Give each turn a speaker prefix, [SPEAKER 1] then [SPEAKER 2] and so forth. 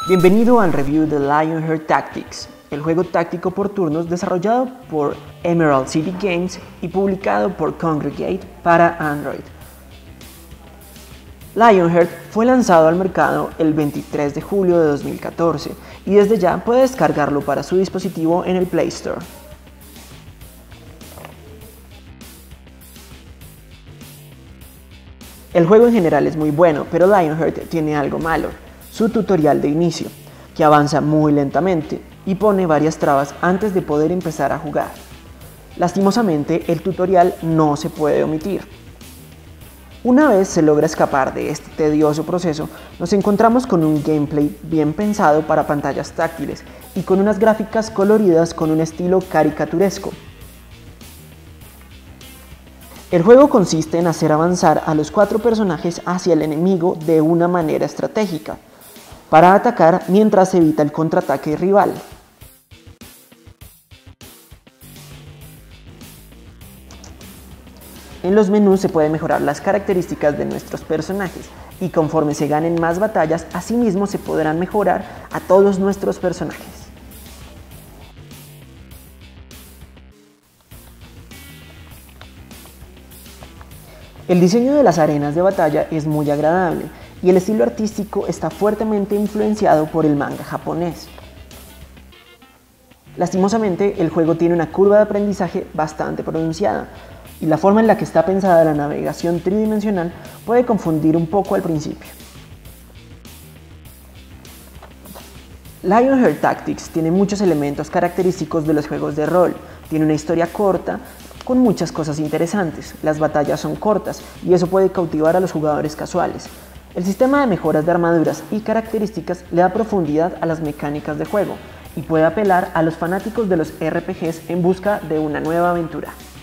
[SPEAKER 1] Bienvenido al review de Lionheart Tactics, el juego táctico por turnos desarrollado por Emerald City Games y publicado por Kongregate para Android. Lionheart fue lanzado al mercado el 23 de julio de 2014 y desde ya puede descargarlo para su dispositivo en el Play Store. El juego en general es muy bueno, pero Lionheart tiene algo malo: su tutorial de inicio, que avanza muy lentamente y pone varias trabas antes de poder empezar a jugar. Lastimosamente, el tutorial no se puede omitir. Una vez se logra escapar de este tedioso proceso, nos encontramos con un gameplay bien pensado para pantallas táctiles y con unas gráficas coloridas con un estilo caricaturesco. El juego consiste en hacer avanzar a los 4 personajes hacia el enemigo de una manera estratégica, para atacar mientras evita el contraataque rival. En los menús se pueden mejorar las características de nuestros personajes y conforme se ganen más batallas, asimismo se podrán mejorar a todos nuestros personajes. El diseño de las arenas de batalla es muy agradable y el estilo artístico está fuertemente influenciado por el manga japonés. Lastimosamente, el juego tiene una curva de aprendizaje bastante pronunciada y la forma en la que está pensada la navegación tridimensional puede confundir un poco al principio. Lionheart Tactics tiene muchos elementos característicos de los juegos de rol. Tiene una historia corta con muchas cosas interesantes, las batallas son cortas y eso puede cautivar a los jugadores casuales. El sistema de mejoras de armaduras y características le da profundidad a las mecánicas de juego y puede apelar a los fanáticos de los RPGs en busca de una nueva aventura.